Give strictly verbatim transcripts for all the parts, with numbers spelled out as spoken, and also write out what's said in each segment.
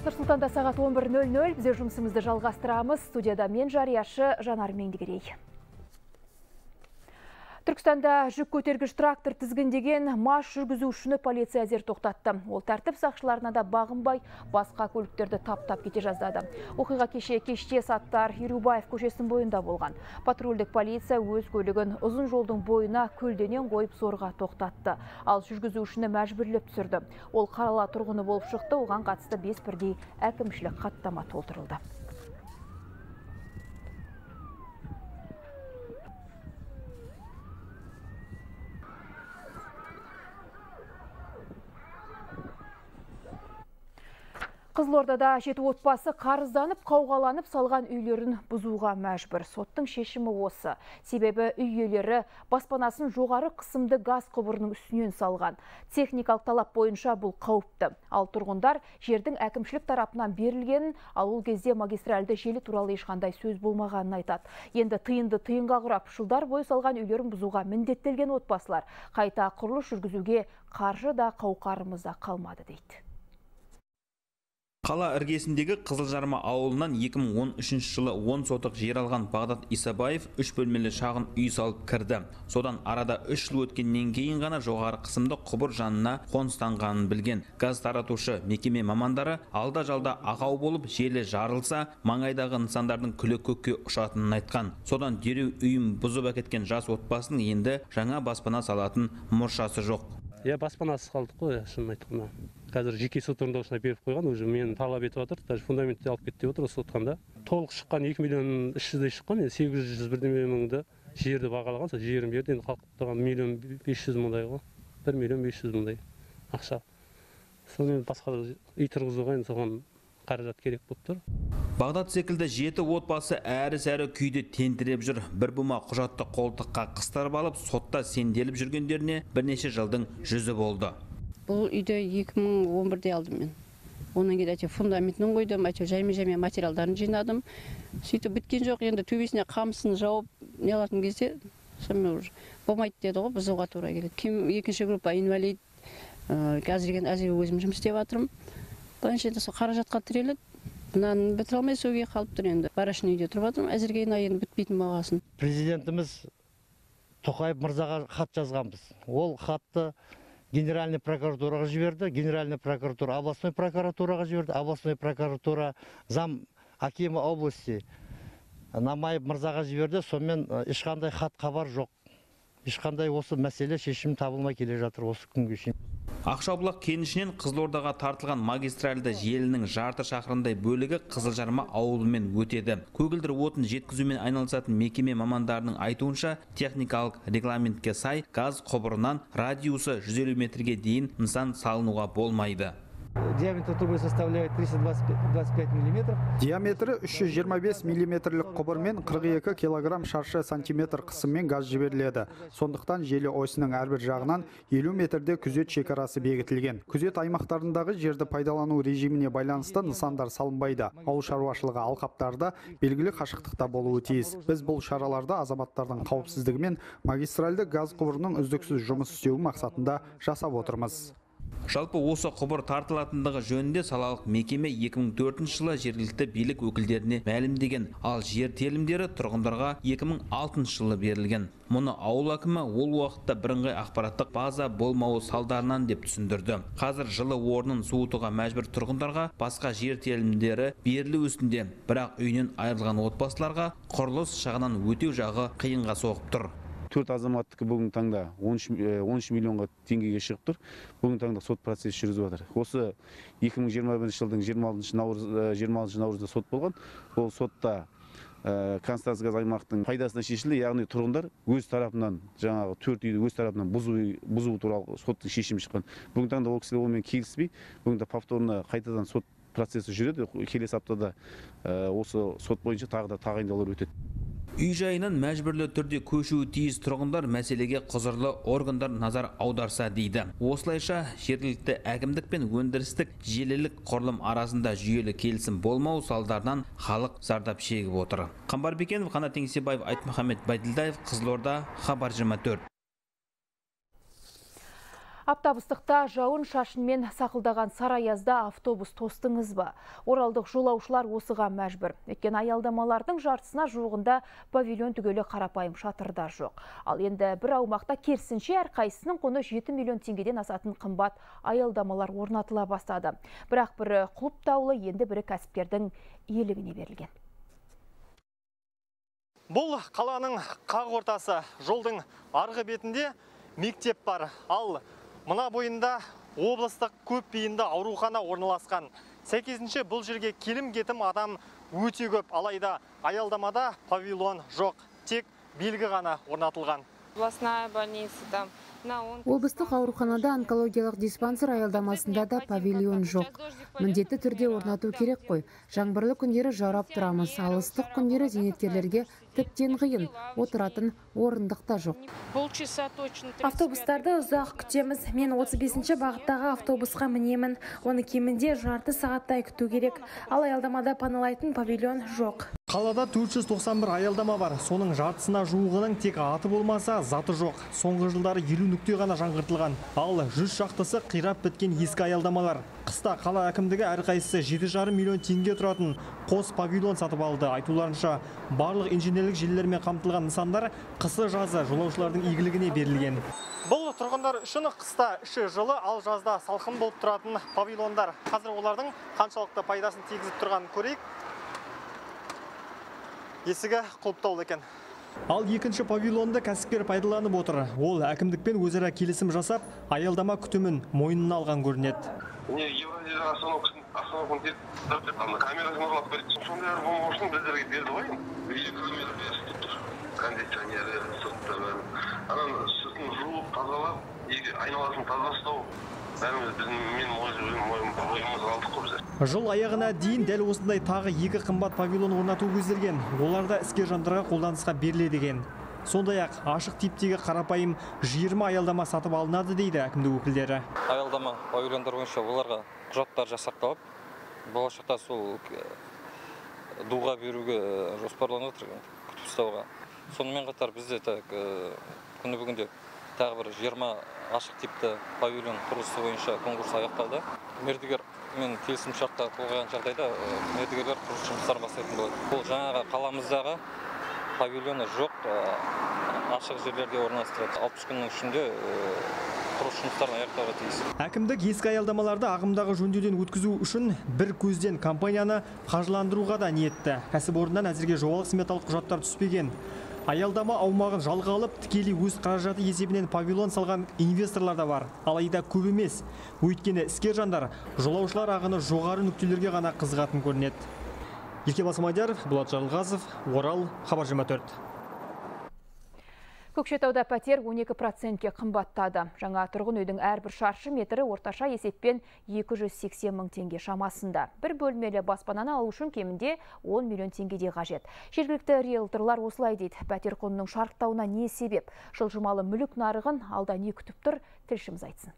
Нұр-Сұлтанда сағат он бір нөл нөл бізде жұмысымызды жалғастырамыз. Студияда мен жарияшы Жанар Меңдігерей. Түркістанда жүк көтергіш трактор тізгіндеген мас жүргізушіні полиция әзер тоқтатты. Ол тәртіп сақшыларына да бағынбай басқа көліктерді таптап кете жаздады. Оқиға кеше кеште саттар Ерубаев көшесінің бойында болған. Патрульдік полиция өз көлігін ұзын жолдың бойына көлденен қойып зорға тоқтатты. Ал жүргізушіні мәжбүрлеп түсірді. Ол Қарала тұрғыны болып шықты, оған қатысты бес бірдей әкімшілік хаттама толтырылды. Қызылордада жеті отбасы қарызданып, қауғаланып салған үйлерін бұзуға мәжбүр. Соттың шешімі осы. Себебі үй иелері баспанасын жоғары қысымды газ құбырының үстінен салған. Техникалық талап бойынша бұл қауіпті. Ал тұрғындар жердің әкімшілік тарапынан берілгенін, ал ол кезде магистральды желі туралы ешқандай сөз болмағанын айтады. Енді тиынды тиынға құрап, жылдар бойы салған үйлерін бұзуға міндеттелген отбасылар қайта құрылыс жүргізуге қаржы да қауқарымызда қалмады дейді. Қала іргесіндегі Қызылжарма ауылынан екі мың он үшінші жылы он сотық жер алған Бағдат Исабаев үш бөлмелі шағын үй салып кірді. Содан арада үш жыл өткеннен кейін ғана жоғары қысымды құбыр жанына қоныстанғанын білген. Газ таратушы мекеме мамандары алда жалда ақау болып, желі жарылса, маңайдағы нысандардың күлі көкке ұшатынын айтқан. Содан дереу үйім бұзып әкеткен жас отбасының енді жаңа баспана салатын мұршасы жоқ. Я баспанасыз қалдық қой, шынын айтқанда. Қазір жеке сот орындаушысына беріп қойған, уже мен талап етіп отыр, даже фундаментті алып кетті деп отыр сотқанда. Толық шыққан екі миллион үш жүздей шыққан, сегіз жүз бірдеме мыңды жерді бағалаған, сол жерін берді, енді қалып миллион бес жүз мыңдай ғой, бір миллион бес жүз мыңдай ақша. Сонымен басқа үй тұрғызуға енді соған қаражат керек болып тұр. Бағдат секілді жеті отбасы әрі-сәрі күйде тентіреп жүр. Бір бума құжатты қолтыққа қыстырып алып, сотта сенделіп жүргендеріне бірнеше жылдың жүзі болды. Бұл үйді екі мың он бірде алдым мен. Оның кейін әйтеуір фундаментін қойдым, әйтеуір жайме-жайме материалдарын жинадым. Сөйтіп біткен жоқ, енді төбесіне қамысын жауып не алатын кезде болмайды деді ғой, бұзуға тура келеді. Кем екінші группа инвалид, қазірген әзір өзім жұмыс істеп жатырмын. Бірінші енді сол қаражатқа тіреледі. Бұнан бітіре алмай сөге қалып тұр енді. Барашын үйде тұрып жатырмын, әзірге енді бітпейтін бағасын. Президентіміз Тоқаев мырзаға хат жазғанбыз. Ол хатты Генеральный прокуратураға жіберді, Генеральный прокуратура областной прокуратураға жіберді, областной прокуратура зам акимі области Намаев мырзаға жіберді, сонымен ешқандай хат хабар жоқ. Ешқандай осы мәселе шешім табылмай келе жатыр осы күнге шейін. Ақшабұлақ кенішінен Қызылордаға тартылған магистральды желінің жарты шақырымдай бөлігі Қызылжарма ауылымен өтеді. Көгілдір отын жеткізумен айналысатын мекеме мамандарының айтуынша, техникалық регламентке сай газ құбырынан радиусы жүз елу метрге дейін нысан салынуға болмайды. Диаметр трубы составляет триста двадцать пять миллиметров. Диаметрі үш жүз жиырма бес миллиметрлік құбырмен қырық екі килограмм шаршы сантиметр қысыммен газ жіберіледі. Сондықтан желі осының әрбір жағынан елу метрде күзет шекарасы бекітілген. Күзет аймақтарындағы жерді пайдалану режиміне байланысты нысандар салынбайды. Ауыл шаруашылығы алқаптарда белгілі қашықтықта болуы тиіс. Біз бұл шараларды азаматтардың қауіпсіздігі мен магистральды газ құбырының үздіксіз жұмыс істеуі мақсатында жасап отырмыз. Жалпы осы құбыр тартылатындығы жөнінде салалық мекеме екі мың төртінші жылы жергілікті билік өкілдеріне мәлімдеген, ал жер телімдері тұрғындарға екі мың алтыншы жылы берілген. Мұны ауыл әкімі ол уақытта бірыңғай ақпараттық база болмауы салдарынан деп түсіндірді. Қазір жылы орнын суытуға мәжбүр тұрғындарға басқа жер телімдері берілу үстінде, бірақ үйінен айырылған отбасыларға құрылыс шығынын өтеу жағы қиынға соғып тұр. Төрт азаматтікі бүгін таңда он үш миллионға теңгеге шығып тұр. Бүгін таңда сот процесі жүргізіп жатыр. Осы екі мың жиырма бірінші жылдың жиырма алтыншы наурызда сот болған. Ол сотта Констанция газ аймақтың пайдасына шешілді, яғни тұрғындар өз тарапынан жаңағы төрт үйді өз тарапынан бұзу туралы соттың шешімі шыққан. Бүгін таңда ол кісілер онымен келіспей, бүгін повторно қайтадан сот процесі жүреді. Келесі аптада осы сот бойынша тағы да тағайындаулар өтеді. Үй жайынан мәжбүрлі түрде көшуі тиіс тұрғындар мәселеге құзырлы органдар назар аударса дейді. Осылайша жергілікті әкімдік пен өндірістік желілік құрылым арасында жүйелі келісім болмау салдарынан халық зардап шегіп отыр. Қамбар Бекенов, Қанат Еңсебаев, Айтмұхамед Байділдаев, Қызылорда, Хабар жиырма төрт. Аптабыстықта жауын шашынмен сақылдаған сараязда автобус тостыңыз ба? Оралдық жолаушылар осыға мәжбүр. Өткен аялдамалардың жартысына жуығында павильон түгелі қарапайым шатырда жоқ. Ал енді бір аумақта керісінше әрқайсының құны жеті миллион теңгеден асатын қымбат аялдамалар орнатыла бастады. Бірақ бірі құлып таулы, енді бірі кәсіпкердің иелігіне берілген. Бұл қаланың қақ ортасы, жолдың арғы бетінде мектеп бар. Ал мына бойында облыстық көп бейінді аурухана орналасқан. Сәйкесінше бұл жерге келім-кетім адам өте көп. Алайда аялдамада павильон жоқ, тек белгі ғана орнатылған. Областная больница там. Облыстық ауруханада онкологиялық диспансер аялдамасында да павильон жоқ. Міндетті түрде орнату керек қой. Жаңбырлы күндері жарап тұрамыз, ал ыстық күндері зейнеткерлерге тіптен қиын, отыратын орындық та жоқ. Автобустарды ұзақ күтеміз. Мен отыз бесінші бағыттағы автобусқа мінемін. Оны кемінде жарты сағаттай күту керек. Ал аялдамада паналайтын павильон жоқ. Қалада төрт жүз тоқсан бір аялдама бар. Соның жартысына жуығының тек аты болмаса, заты жоқ. Соңғы жылдары елу нүкте ғана жаңғыртылған. Ал жүз шақтысы қирап біткен ескі аялдамалар. Қыста қала әкімдігі әрқайсысы жеті жарым миллион теңге тұратын қос павильон сатып алды. Айтуларынша, барлық инженерлік желілермен қамтылған нысандар қысы жазы жолаушылардың игілігіне берілген. Бұл тұрғындар үшін қыста іші жылы, ал жазда салқын болып тұратын павильондар. Қазір олардың қаншалықты пайдасын тигізіп тұрғанын көрейік. Есігі құлыптаулы екен. Ал екінші павильонды кәсіпкер пайдаланып отыр. Ол әкімдікпен өзара келісім жасап, аялдама күтімін мойнына алған көрінеді. Не, Евразияда остановкасын, остановкасын тек камерасын ұрлап берді. Сондай болмаушын біздерге берді ғой. Видео камера беріп тұр. Кондиционері, сыртта бәрін. Анан сыртын жуып, тазалап, айналасын таза ұстау. Жыл аяғына дейін дәл осындай тағы екі қымбат павильон орнату көзделген. Оларда іскер жандарға қолданысқа беріледі деген. Сондай-ақ ашық типтегі қарапайым жиырма аялдама сатып алынады дейді әкімдік өкілдері. Аялдама павильондар бойынша оларға құжаттар жасақталып, болашақта сол дуға беруге жоспарланып отыр, күтіп ұстауға. Сонымен қатар бізде күні бүгінде тағы бір жиырма ашық типті павильон құрылысы бойынша конкурс аяқталды. Мердігер мен келісім шартқа қол қойған жағдайда мердігерлер құрылыс жұмыстарын бастайтын болады. Бұл жаңағы қаламыздағы павильоны жоқ, ашық жерлерге орналастырады. алпыс күннің ішінде құрылыс жұмыстарын аяқтауға тиіс. Әкімдік ескі аялдамаларды ағымдағы жөндеуден өткізу үшін бір көзден компанияны қаржыландыруға да ниетті. Кәсіпорыннан әзірге жобалық сметалық құжаттар түспеген. Аялдама аумағын жалға алып, тікелей өз қаражаты есебінен павильон салған инвесторлар да бар. Алайда көп емес. Өйткені іскер жандар жолаушылар ағыны жоғары нүктелерге ғана қызығатын көрінеді. Еркебас Мадияров, Болат Жарылғазов, Орал, Хабар жиырма төрт. Көкшетауда пәтер он екі процентке қымбаттады. Жаңа тұрғын үйдің әрбір шаршы метрі орташа есеппен екі жүз сексен мың теңге шамасында. Бір бөлмелі баспананы алу үшін кемінде он миллион теңгеде қажет. Жергілікті риэлторлар осылай дейді. Пәтер құнының шарықтауына не себеп? Жылжымалы мүлік нарығын алда не күтіп тұр? Тілшіміз айтсын.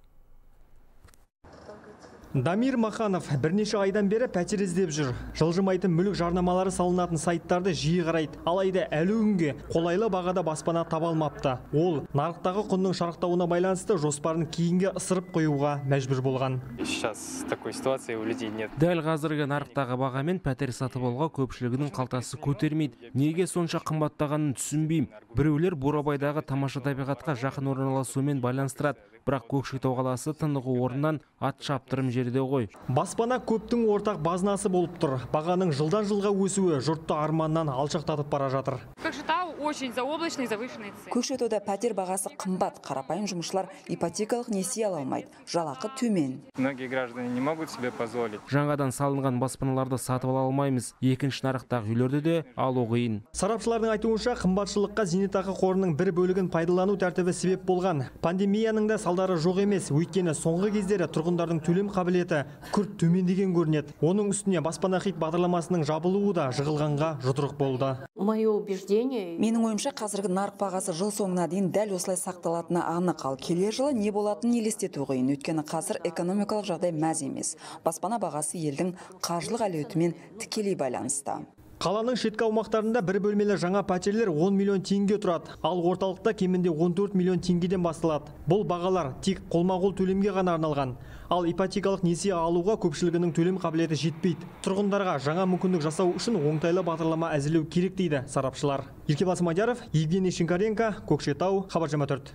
Дамир Маханов бірнеше айдан бері пәтер іздеп жүр. Жылжымайтын мүлік жарнамалары салынатын сайттарды жиі қарайды. Алайда әлі күнге қолайлы бағада баспана таба алмапты. Ол нарықтағы құнның шарықтауына байланысты жоспарын кейінге ысырып қоюға мәжбүр болған. Сейчас такой ситуации у людей нет. Дәл қазіргі нарықтағы бағамен пәтер сатып алуға көпшілігінің қалтасы көтермейді. Неге сонша қымбаттағанын түсінбеймін. Біреулер Бурабайдағы тамаша табиғатқа жақын орналасуымен байланыстырады. Бірақ Көкшетау қаласы тынығы орнынан ат шаптырым жерде ғой. Баспана көптің ортақ базынасы болып тұр. Бағаның жылдан жылға өсуі жұртты арманнан алшақтатып бара жатыр. Көкшетау очень заоблачный, завышенный цен. Көкшетауда пәтер бағасы қымбат, қарапайым жұмысшылар ипотекалық несие ала алмайды. Жалақы төмен. Многие граждане не могут себе позволить. Жаңадан салынған баспаналарды сатып ала алмаймыз. Екінші нарықтағы үйлерді де алу қиын. Сарапшылардың айтуынша қымбатшылыққа зейнетақы қорының бір бөлігін пайдалану тәртібі себеп болған. Пандемияның да салдары жоқ емес, өйткені соңғы кездері тұрғындардың төлем қабілеті күрт төмендеген көрінеді. Оның үстіне баспана хит бағдарламасының жабылуы да жығылғанға жұдырық болды. Менің ойымша қазіргі нарық бағасы жыл соңына дейін дәл осылай сақталатыны анық, ал келер жылы не болатынын елестету қиын, өйткені қазір экономикалық жағдай мәз емес. Баспана бағасы елдің қаржылық әлеуетімен тікелей байланысты. Қаланың шеткі аумақтарында бір бөлмелі жаңа пәтерлер он миллион теңге тұрады, ал орталықта кемінде он төрт миллион теңгеден басталады. Бұл бағалар тек қолма-қол төлемге ғана арналған. Ал ипотекалық несие алуға көпшілігінің төлем қабілеті жетпейді. Тұрғындарға жаңа мүмкіндік жасау үшін оңтайлы бағдарлама әзірлеу керек дейді сарапшылар. Еркебұлан Мадияров, Евгений Шинкаренко, Көкшетау, Хабар жиырма төрт.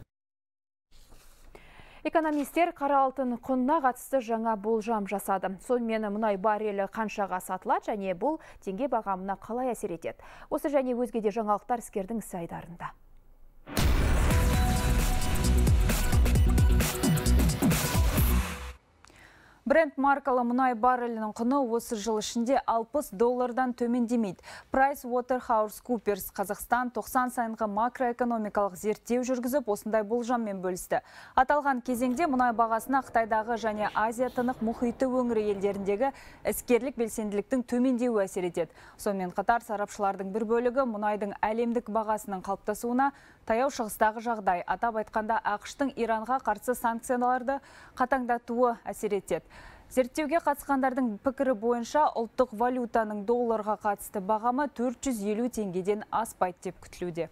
Экономистер қара алтын құнына қатысты жаңа болжам жасады. Сонымен мұнай баррелі қаншаға сатылады және бұл теңге бағамына қалай әсер етеді? Осы және өзге де жаңалықтар іскердің сайдарында. Brent маркалы мұнай баррелінің құны осы жыл ішінде алпыс доллардан төмендемейді. PricewaterhouseCoopers Қазақстан тоқсан сайынғы макроэкономикалық зерттеу жүргізіп, осындай болжаммен бөлісті. Аталған кезеңде мұнай бағасына Қытайдағы және Азия тынық мұхиты өңірі елдеріндегі іскерлік белсенділіктің төмендеуі әсер етеді. Сонымен қатар сарапшылардың бір бөлігі мұнайдың әлемдік бағасының қалыптасуына таяу шығыстағы жағдай, атап айтқанда ақш-тың Иранға қарсы санкцияларды қатаңдатуы әсер етеді. Зерттеуге қатысқандардың пікірі бойынша ұлттық валютаның долларға қатысты бағамы төрт жүз елу теңгеден аспайды деп күтілуде.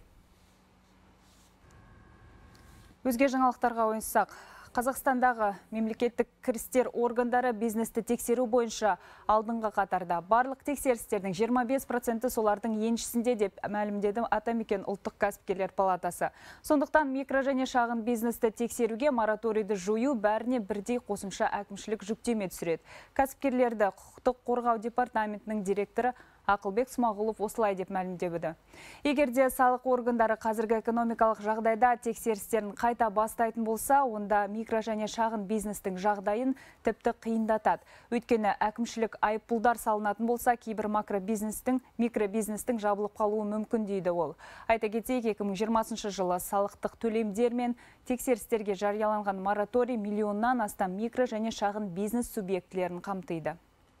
Өзге жаңалықтарға ойынсақ, Қазақстандағы мемлекеттік кірістер органдары бизнесті тексеру бойынша алдыңғы қатарда. Барлық тексерістердің жиырма бес проценті солардың еншісінде деп мәлімдеді Атамекен ұлттық кәсіпкерлер палатасы. Сондықтан микро және шағын бизнесті тексеруге мораторийді жою бәріне бірдей қосымша әкімшілік жүктеме түсіреді. Кәсіпкерлерді құқықтық қорғау департаментінің директоры Ақылбек Смағұлов осылай деп мәлімдеді. Егерде салық органдары қазіргі экономикалық жағдайда тексерістерін қайта бастайтын болса, онда микро және шағын бизнестің жағдайын тіпті қиындатады. Өйткені әкімшілік айыппұлдар салынатын болса, кейбір макробизнестің, микробизнестің жабылып қалуы мүмкін дейді ол. Айта кетейік, екі мың жиырмасыншы жылы салықтық төлемдер мен тексерістерге жарияланған мораторий миллионнан астам микро және шағын бизнес субъектілерін қамтиды.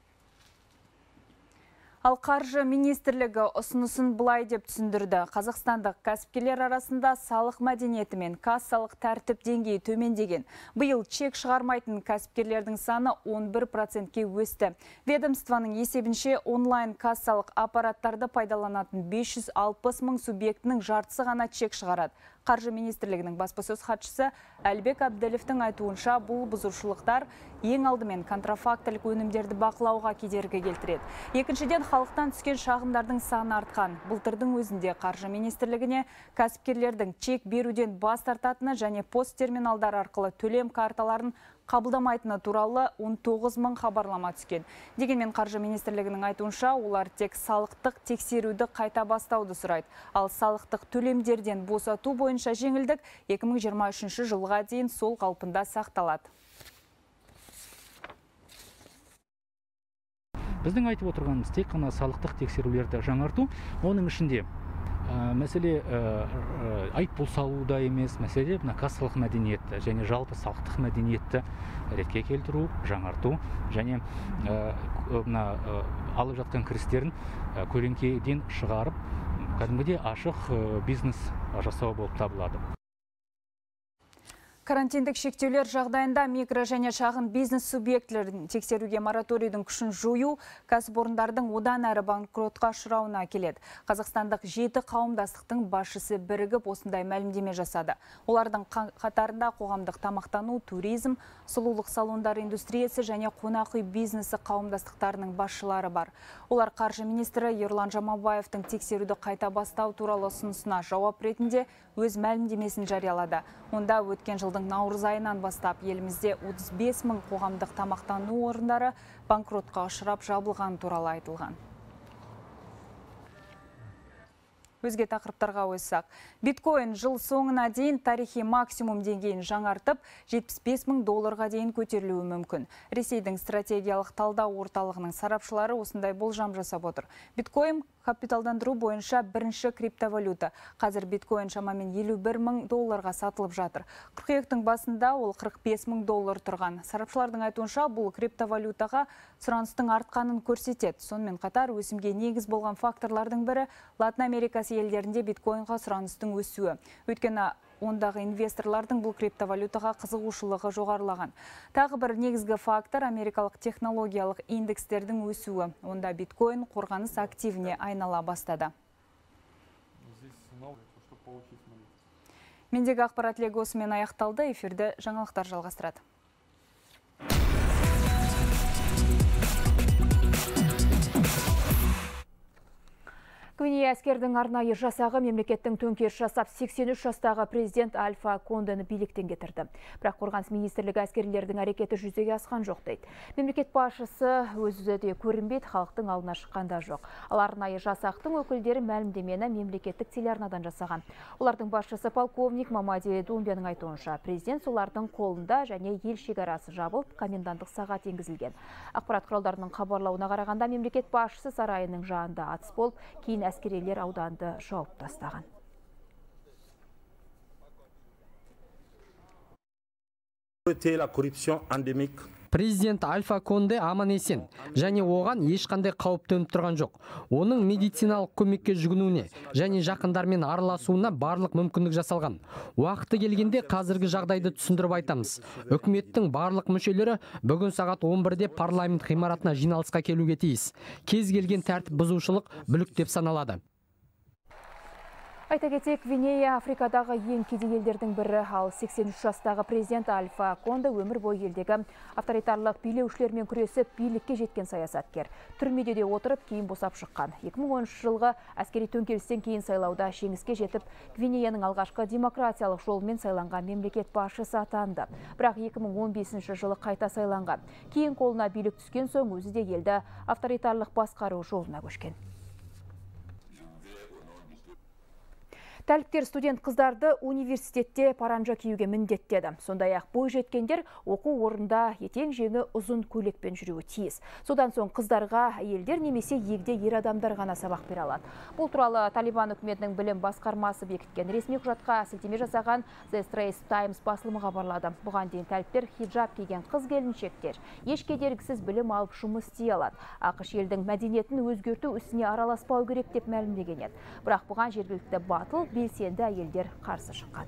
Ал қаржы министрлігі ұсынысын былай деп түсіндірді. Қазақстандық кәсіпкерлер арасында салық мәдениеті мен кассалық тәртіп деңгейі төмендеген. Биыл чек шығармайтын кәсіпкерлердің саны он бір процентке өсті. Ведомствоның есебінше онлайн кассалық аппараттарды пайдаланатын бес жүз алпыс мың субъектінің жартысы ғана чек шығарады. Қаржы министрлігінің баспасөз хатшысы Әлбек Әбділовтің айтуынша бұл бұзушылықтар ең алдымен контрафактілік өнімдерді бақылауға кедергі келтіреді. Екіншіден, халықтан түскен шағымдардың саны артқан. Былтырдың өзінде қаржы министрлігіне кәсіпкерлердің чек беруден бас тартатыны және пост терминалдар арқылы төлем карталарын қабылдамайтыны туралы он тоғыз мың хабарлама түскен. Дегенмен қаржы министрлігінің айтуынша, олар тек салықтық тексеруді қайта бастауды сұрайды. Ал салықтық төлемдерден босату бойынша жеңілдік екі мың жиырма үшінші жылға дейін сол қалпында сақталады. Біздің айтып отырғанымыз тек қана салықтық тексерулерді жаңарту, оның ішінде мәселе айыппұл салуда емес, мәселе кассалық мәдениетті және жалпы салықтық мәдениетті ретке келтіру, жаңарту және алып жатқан кірістерін көлеңкеден шығарып, кәдімгідей ашық бизнес жасау болып табылады. Карантиндік шектеулер жағдайында микро және шағын бизнес субъектілерін тексеруге мораторийдің күшін жою кәсіпорындардың одан әрі банкротқа ұшырауына келеді. Қазақстандық жеті қауымдастықтың басшысы бірігіп осындай мәлімдеме жасады. Олардың қатарында қоғамдық тамақтану, туризм, сұлулық салондары индустриясы және қонақ үй бизнесі қауымдастықтарының басшылары бар. Олар қаржы министрі Ерлан Жамабаевтың тексеруді қайта бастау туралы ұсынысына жауап ретінде өз мәлімдемесін жариялады. Онда өткен жылдың наурыз айынан бастап елімізде отыз бес мың қоғамдық тамақтану орындары банкротқа ұшырап жабылған туралы айтылған. Өзге тақырыптарға ойсақ, биткоин жыл соңына дейін тарихи максимум деңгейін жаңартып, жетпіс бес мың долларға дейін көтерілуі мүмкін. Ресейдің стратегиялық талдау орталығының сарапшылары осындай болжам жасап отыр. Биткоин капиталдандыру бойынша бірінші криптовалюта. Қазір биткоин шамамен елу бір мың долларға сатылып жатыр. Қыркүйектің басында ол қырық бес мың доллар тұрған. Сарапшылардың айтуынша бұл криптовалютаға сұраныстың артқанын көрсетеді. Сонымен қатар өсімге негіз болған факторлардың бірі Латын Америкасы елдерінде биткоинға сұраныстың өсуі. Өйткені Ондағы инвесторлардың бұл криптовалютаға қызығушылығы жоғарылаған. Тағы бір негізгі фактор америкалық технологиялық индекстердің өсуі. Онда биткоин қорғаныс активіне айнала бастады. Мендегі ақпарат легі осымен аяқталды. Эфирді жаңалықтар жалғастырады. Гвинея әскердің арнайы жасағы мемлекеттің төңкеріс жасап сексен үш жастағы президент Альфа Кондені биліктен кетірді. Бірақ қорғаныс министрлігі әскерлердің әрекеті жүзеге асқан жоқ дейді. Мемлекет басшысы өзі де көрінбейді, халықтың алдына шыққанда жоқ. Ал арнайы жасақтың өкілдері мәлімдемені мемлекеттік телеарнадан жасаған. Олардың басшысы полковник Мамади Думбияның айтуынша, президент солардың қолында және ел шекарасы жабылып, коменданттық сағат енгізілген. Ақпарат құралдарының хабарлауына қарағанда мемлекет басшысы сарайының жанында атыс болып, кейін әскерилер ауданды жауып тастаған. Президент Альфа Конде аман есен, және оған ешқандай қауіп төніп тұрған жоқ. Оның медициналық көмекке жүгінуіне және жақындармен араласуына барлық мүмкіндік жасалған. Уақыты келгенде қазіргі жағдайды түсіндіріп айтамыз. Үкіметтің барлық мүшелері бүгін сағат он бірде парламент ғимаратына жиналысқа келуге тиіс. Кез келген тәртіп бұзушылық бүлік деп саналады. Айта кетейік, Гвинея Африкадағы ең кедей елдердің бірі, ал сексен үш жастағы президент Альфа Конде өмір бойы елдегі авторитарлық билеушілермен күресіп билікке жеткен саясаткер. Түрмеде де отырып, кейін босап шыққан. екі мың оныншы жылғы әскери төңкерістен кейін сайлауда жеңіске жетіп, Гвинеяның алғашқы демократиялық жолмен сайланған мемлекет басшысы атанды. Бірақ екі мың он бесінші жылы қайта сайланған. Кейін қолына билік түскен соң өзі де елді авторитарлық басқару жолына көшкен. Тәліптер студент қыздарды университетте паранжа киюге міндеттеді. Сондай-ақ бой жеткендер оқу орында етең жеңі ұзын көйлекпен жүруі тиіс. Содан соң қыздарға әйелдер немесе егде ер адамдар ғана сабақ бере алады. Бұл туралы Талибан үкіметінің білім басқармасы бекіткен ресми құжатқа сілтеме жасаған The Straits Times басылымы хабарлады. Бұған дейін тәліптер хиджаб киген қыз келіншектер еш кедергісіз білім алып жұмыс істей алады. ақш елдің мәдениетін өзгерту ісіне араласпау керек деп мәлімдеген еді. Бірақ бұған жергілікті батыл белсенді әйелдер қарсы шыққан.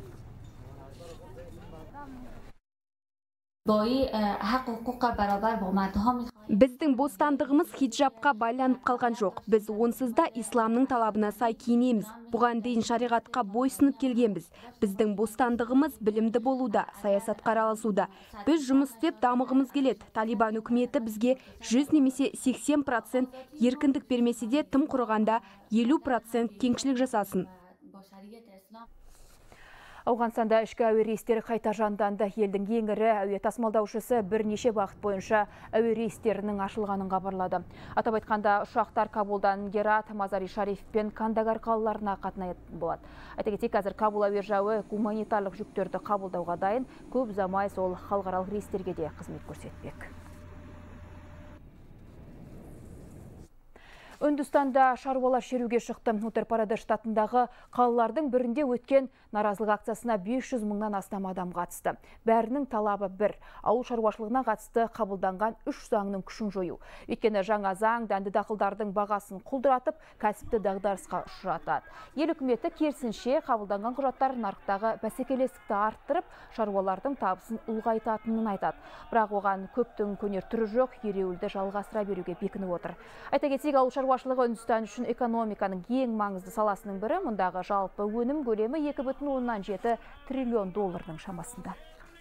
Біздің бостандығымыз хиджабқа байланып қалған жоқ. Біз онсыз да исламның талабына сай киінеміз. Бұған дейін шариғатқа бойсынып келгенбіз. Біздің бостандығымыз білімді болуда, саясатқа араласуда. Біз жұмыс істеп дамығымыз келеді. Талибан үкіметі бізге жүз немесе сексен процент еркіндік бермесе де, тым құрығанда елу процент кеңшілік жасасын. Ауғанстанда ішкі әуе рейстері қайта жанданды. Елдің ең ірі әуе тасымалдаушысы бірнеше бағыт бойынша әуе рейстерінің ашылғанын хабарлады. Атап айтқанда, ұшақтар Кабулдан Герат, Мазари Шариф пен Кандагар қалаларына қатынайтын болады. Айта кетейік, қазір Кабул әуежайы гуманитарлық жүктерді қабылдауға дайын, көп ұзамай сол халықаралық рейстерге де қызмет көрсетпек. Үндістанда шаруалар шеруге шықты. Утар-Прадеш штатындағы қалалардың бірінде өткен наразылық акциясына бес жүз мыңнан астам адам қатысты. Бәрінің талабы бір. Ауыл шаруашылығына қатысты қабылданған үш заңның күшін жою. Өйткені жаңа заң дәнді дақылдардың бағасын құлдыратып, кәсіпті дағдарысқа ұшыратады. Ел үкіметі керісінше қабылданған құжаттар нарықтағы бәсекелестікті арттырып, шаруалардың табысын ұлғайтатынын айтады. Бірақ оған көптің көнер түрі жоқ, ереуілді жалғастыра беруге бекініп отыр. Айта кетейік, ауыл шаруашылығы Үндістан үшін экономиканың ең маңызды саласының бірі. Мұндағы жалпы өнім көлемі екі бүтін оннан жеті триллион доллардың шамасында.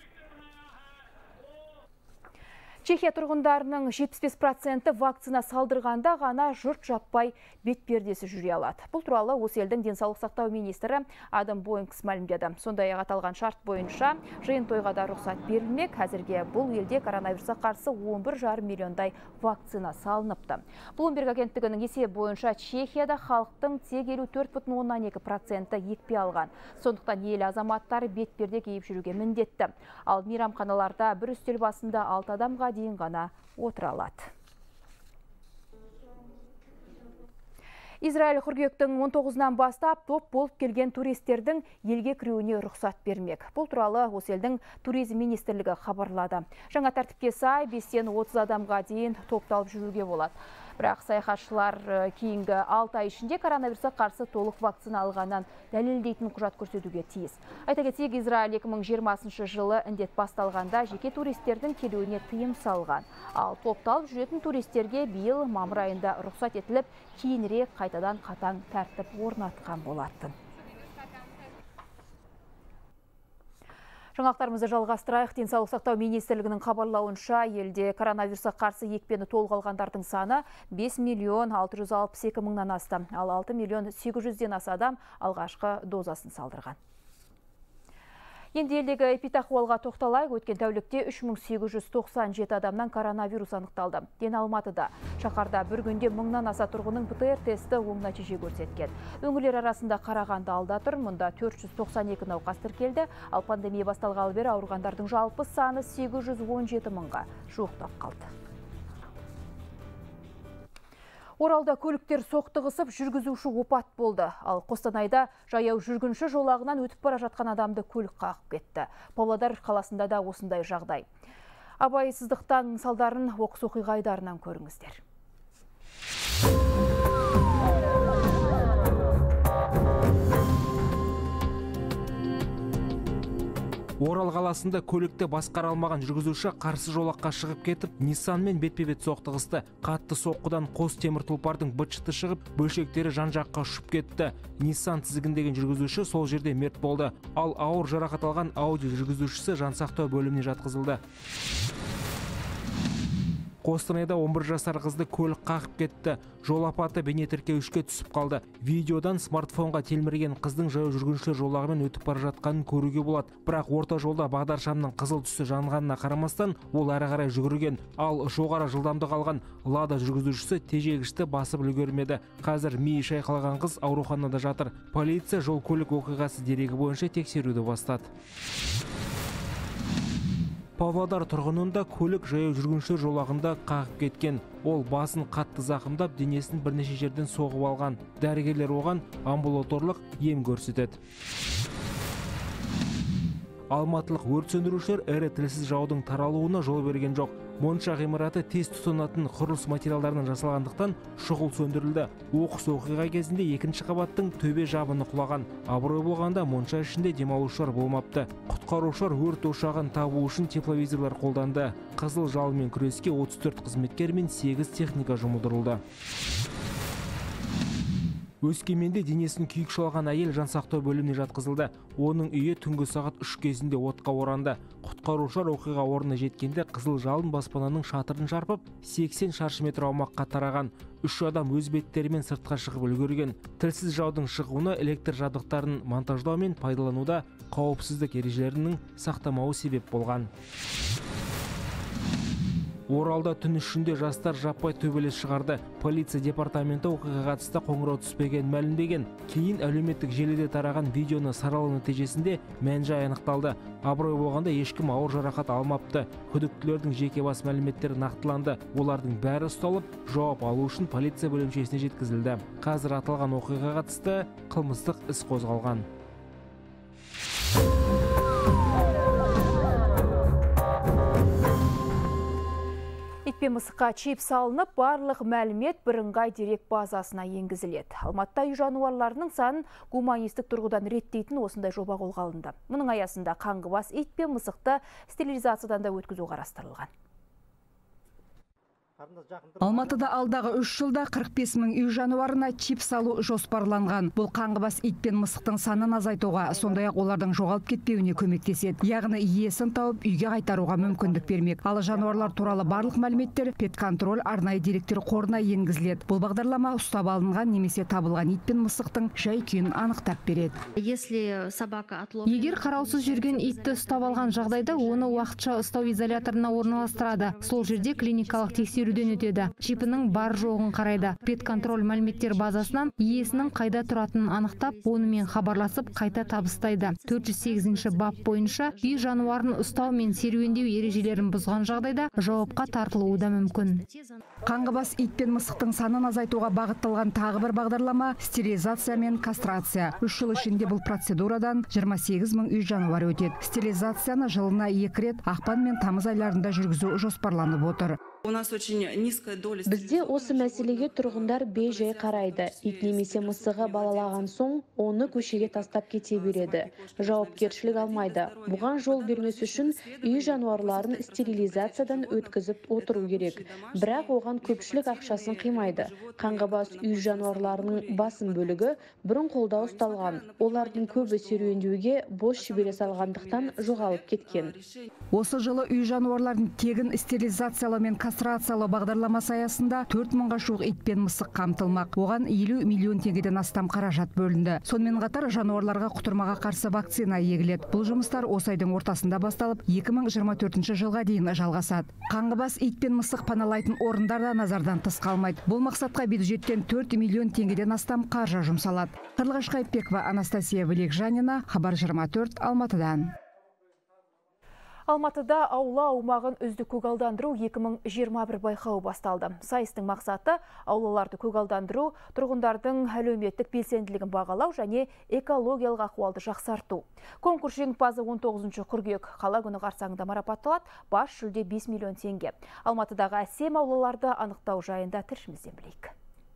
Чехия тұрғындарының жетпіс бес проценті вакцина салдырғанда ғана жұрт жаппай бетпердесі жүре алады. Бұл туралы осы елдің денсаулық сақтау министрі Адам Бойнгс мәлімдеді. Сондай-ақ аталған шарт бойынша жиын тойға да рұқсат берілмек. Әзірге бұл елде коронавирусқа қарсы он бір жарым миллиондай вакцина салыныпты. Bloomberg агенттігінің есебі бойынша Чехияда халықтың тек елу төрт бүтін оннан екі проценті екпе алған. Сондықтан ел азаматтары бетперде киіп жүруге міндетті. Ал мейрамханаларда бір үстел басында алты адамға дейін ғана отыра алады. Израиль қыркүйектің он тоғызынан бастап топ болып келген туристердің елге кіруіне рұқсат бермек. Бұл туралы осы елдің туризм министрлігі хабарлады. Жаңа тәртіпке сай бестен отыз адамға дейін топталып жүруге болады. Бірақ саяхатшылар кейінгі алты ай ішінде коронавирусқа қарсы толық вакцина алғаннан дәлелдейтін құжат көрсетуге тиіс. Айта кетсек, Израиль екі мың жиырмасыншы жылы індет басталғанда жеке туристердің келуіне тыйым салған. Ал топталып жүретін туристерге биыл мамыр айында рұқсат етіліп, кейінірек қайтадан қатаң тәртіп орнатқан болатын. Жаңалықтарымызды жалғастырайық. Денсаулық сақтау министрлігінің хабарлауынша, елде коронавирусқа қарсы екпені толық алғандардың саны бес миллион алты жүз алпыс екі мыңнан асты, ал алты миллион сегіз жүзден аса адам алғашқы дозасын салдырған. Енді елдегі эпидахуалға тоқталайық. Өткен тәулікте үш мың сегіз жүз тоқсан жеті адамнан коронавирус анықталды. Ден Алматыда, шаһарда бір күнде мыңнан аса тұрғынның ПЦР тесті оң нәтиже көрсеткен. Өңірлер арасында Қарағанды алда тұр, мұнда төрт жүз тоқсан екі науқас тіркелді, ал пандемия басталғалы бері ауырғандардың жалпы саны сегіз жүз он жеті мыңға жуықтап қалды. Оралда көліктер соқтығысып, жүргізуші опат болды. Ал Қостанайда жаяу жүргінші жолағынан өтіп бара жатқан адамды көлік қағып кетті. Павлодар қаласында да осындай жағдай. Абайсыздықтан салдарын оқыс оқиға айдарынан көріңіздер. Орал қаласында көлікті басқара алмаған жүргізуші қарсы жолаққа шығып кетіп, Ниссанмен бетпе-бет соқтығысты. Қатты соққыдан қос темір тұлпардың быт-шыты шығып, бөлшектері жан-жаққа ұшып кетті. Ниссан тізгіндеген жүргізуші сол жерде мерт болды. Ал ауыр жарақат алған Ауди жүргізушісі жансақтау бөліміне жатқызылды. Қостанайда он бір жасар қызды көлік қағып кетті. Жол апаты бейнетіркеуішке түсіп қалды. Видеодан смартфонға телмірген қыздың жаяу жүргіншілер жолағымен өтіп бара жатқанын көруге болады. Бірақ орта жолда бағдаршамның қызыл түсі жанғанына қарамастан ол әрі қарай жүгірген. Ал жоғары жылдамдық алған Лада жүргізушісі тежегішті басып үлгермеді. Қазір миы шайқалған қыз ауруханада жатыр. Полиция жол көлік оқиғасы дерегі бойынша тексеруді бастады. Павлодар тұрғынында көлік жаяу жүргіншілер жолағында қағып кеткен. Ол басын қатты зақымдап, денесін бірнеше жерден соғып алған. Дәрігерлер оған амбулаторлық ем көрсетеді. Алматылық өрт сөндірушілер ірі тілсіз жаудың таралуына жол берген жоқ. Монша ғимараты тез тұтанатын құрылыс материалдарынан жасалғандықтан шұғыл сөндірілді. Оқыс оқиға кезінде екінші қабаттың төбе жабыны құлаған. Абырой болғанда монша ішінде демалушылар болмапты. Құтқарушылар өрт ошағын табу үшін тепловизорлар қолданды. Қызыл жалынмен күреске отыз төрт қызметкер мен сегіз техника жұмылдырылды. Өскеменде денесін күйік шалған әйел жансақтау бөліміне жатқызылды. Оның үйі түнгі сағат үш кезінде отқа оранды. Құтқарушылар оқиға орнына жеткенде қызыл жалын баспананың шатырын шарпып, сексен шаршы метр аумаққа тараған. Үш адам өз беттерімен сыртқа шығып үлгерген. Тілсіз жаудың шығуына электр жабдықтарын монтаждау мен пайдалануда қауіпсіздік ережелерінің сақтамауы себеп болған. Оралда түн ішінде жастар жаппай төбелес шығарды. Полиция департаменті оқиғаға қатысты қоңырау түспеген мәлімдеген. Кейін әлеуметтік желіде тараған видеоны саралау нәтижесінде мән-жай анықталды. Абырой болғанда ешкім ауыр жарақат алмапты. Күдіктілердің жеке бас мәліметтері нақтыланды. Олардың бәрі ұсталып, жауап алу үшін полиция бөлімшесіне жеткізілді. Қазір аталған оқиғаға қатысты қылмыстық іс қозғалған. Итпе мысыққа чип салынып, барлық мәлімет бірыңғай дерек базасына енгізіледі. Алматыда үй жануарларының санын гуманистік тұрғыдан реттейтін осындай жоба қолға алынды. Мұның аясында қаңғыбас ит пен мысықты стерилизациядан да өткізу қарастырылған. Алматыда алдағы үш жылда қырық бес мың үй жануарына чип салу жоспарланған. Бұл қаңғыбас ит пен мысықтың санын азайтуға, сондай-ақ олардың жоғалып кетпеуіне көмектеседі. Яғни иесін тауып үйге қайтаруға мүмкіндік бермек. Ал жануарлар туралы барлық мәліметтер Петконтроль арнайы деректер қорына енгізіледі. Бұл бағдарлама ұстап алынған немесе табылған ит пен мысықтың жай-күйін анықтап береді. Егер қараусыз жүрген итті ұстап алған жағдайда, оны уақытша ұстау изоляторына орналастырады. Сол жерде клиникалық тексеру өтеді. Чипінің бар жоғын қарайды. Петконтроль мәліметтер базасынан иесінің қайда тұратынын анықтап, онымен хабарласып қайта табыстайды. төрт жүз сегізінші бап бойынша үй жануарын ұстау мен серуендеу ережелерін бұзған жағдайда жауапқа тартылуы да мүмкін. Қаңғыбас ит пен мысықтың санын азайтуға бағытталған тағы бір бағдарлама стерилизация мен кастрация. Үш жыл ішінде бұл процедурадан жиырма сегіз мың үй жануар өтеді. Стерилизацияны жылына екі рет ақпан мен тамыз айларында жүргізу жоспарланып отыр. Бізде осы мәселеге тұрғындар бей-жай қарайды. Ит немесе мысығы балалаған соң, оны көшеге тастап кете береді. Жауапкершілік алмайды. Бұған жол бермес үшін үй жануарларын стерилизациядан өткізіп отыру керек. Бірақ оған көпшілік ақшасын қимайды. Қаңғыбас үй жануарларының басым бөлігі бұрын қолда ұсталған. Олардың көбі серуендеуге бос жібере салғандықтан жоғалып кеткен. Осы жылы үй жануарларын тегін стерилизациялау мен кастрациялау бағдарламасы аясында төрт мыңға жуық ит пен мысық қамтылмақ. Оған елу миллион теңгеден астам қаражат бөлінді. Сонымен қатар жануарларға құтырмаға қарсы вакцина егіледі. Бұл жұмыстар осы айдың ортасында басталып, екі мың жиырма төртінші жылға дейін жалғасады. Қаңғыбас ит пен мысық паналайтын орындар да назардан тыс қалмайды. Бұл мақсатқа бюджеттен төрт миллион теңгеден астам қаржы жұмсалады. Қарлығаш Қайыпбекова, Анастасия Валекжанина, Хабар жиырма төрт, Алматыдан. Алматыда аула аумағын үздік көгалдандыру екі мың жиырма бір байқауы басталды. Сайыстың мақсаты аулаларды көгалдандыру, тұрғындардың әлеуметтік белсенділігін бағалау және экологиялық ахуалды жақсарту. Конкурс жеңімпазы он тоғызыншы қыркүйек қала күні қарсаңында марапатталады, бас жүлде бес миллион теңге. Алматыдағы әсем аулаларды анықтау жайында тілшімізден білейік.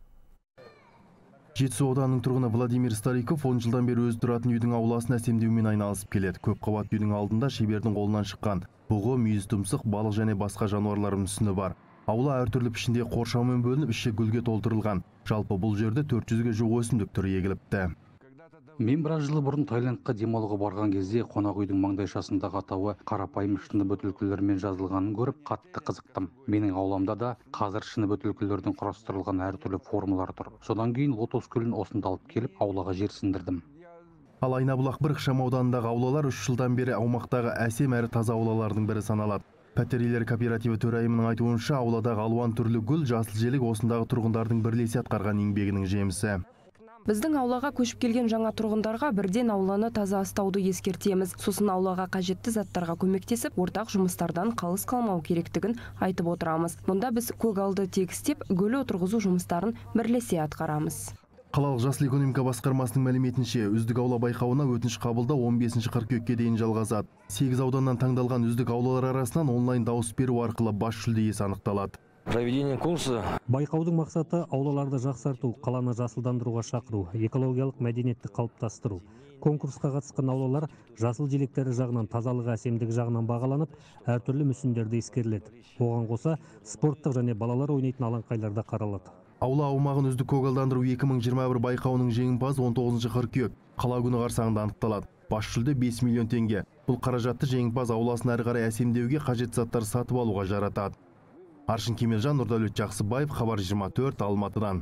Жетісу ауданының тұрғыны Владимир Стариков он жылдан бері өзі тұратын үйдің ауласын әсемдеумен айналысып келеді. Көп қабатты үйдің алдында шебердің қолынан шыққан бұғы, мүйіз тұмсық, балық және басқа жануарлар мүсіні бар. Аула әртүрлі пішінде қоршаумен бөлініп, іші гүлге толтырылған. Жалпы бұл жерде төрт жүзге жуық өсімдік түрі егіліпті. Мен біраз жыл бұрын Таиландқа демалуға барған кезде қонақ үйдің маңдайшасындағы атауы қарапайым шыны бөтелкелермен жазылғанын көріп қатты қызықтым. Менің ауламда да қазір шыны бөтелкелерден құрастырылған әртүрлі формалар тұр. Содан кейін лотос гүлін осында алып келіп аулаға жерсіндірдім. Ал Айнабұлақ бір ықшамауданындағы аулалар үш жылдан бері аумақтағы әсем әрі таза аулалардың бірі саналады. Пәтер иелері кооперативі төрайымының айтуынша, ауладағы алуан түрлі гүл, жасыл желек осындағы тұрғындардың бірлесе атқарған еңбегінің жемісі. Біздің аулаға көшіп келген жаңа тұрғындарға бірден ауланы таза ұстауды ескертеміз. Сосын аулаға қажетті заттарға көмектесіп, ортақ жұмыстардан қалыс қалмау керектігін айтып отырамыз. Мұнда біз көгалды тегістеп, гүл отырғызу жұмыстарын бірлесе атқарамыз. Қалалық жасыл экономика басқармасының мәліметінше, үздік аула байқауына өтініш қабылдау он бесінші қыркүйекке дейін жалғасады. сегіз ауданнан таңдалған үздік аулалар арасынан онлайн дауыс беру арқылы бас жүлде иесі анықталады. Проведение курса. Байқаудың мақсаты аулаларды жақсарту, қаланы жасылдандыруға шақыру, экологиялық мәдениетті қалыптастыру. Конкурсқа қатысқан аулалар жасыл желектері жағынан, тазалық әсемдігі жағынан бағаланып, әртүрлі мүсіндерді ескеріледі. Оған қоса спорттық және балалар ойнайтын алаңқайларда қаралады. Аула аумағын үздік көгалдандыру екі мың жиырма бір байқауының жеңімпазы он тоғызыншы қыркүйек қала күні қарсаңында анықталады. Бас жүлде бес миллион теңге. Бұл қаражатты жеңімпаз ауласын әрі қарай әсемдеуге қажет заттар сатып алуға жаратады. Аршын Кемелжан, Нұрдәулет Жақсыбаев, Хабар жиырма төрт, Алматыдан.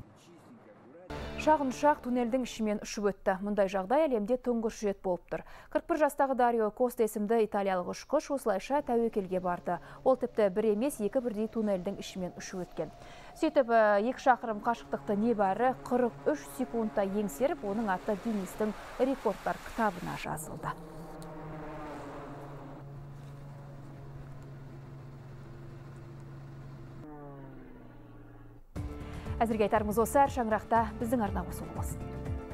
Шағын ұшақ туннельдің ішімен ұшып өтті. Мұндай жағдай әлемде тұңғыш рет болып тұр. қырық бір жастағы Дарио Коста есімді италиялық ұшқыш осылайша тәуекелге барды. Ол тіпті бір емес, екі бірдей туннельдің ішімен ұшып өткен. Сөйтіп, екі шақырым қашықтықты небәрі қырық үш секундта еңсеріп, оның аты Гиннестің рекордтар кітабына жазылды. Әзірге айтарымыз осы, әр шаңырақта біздің арна қосулы болсын.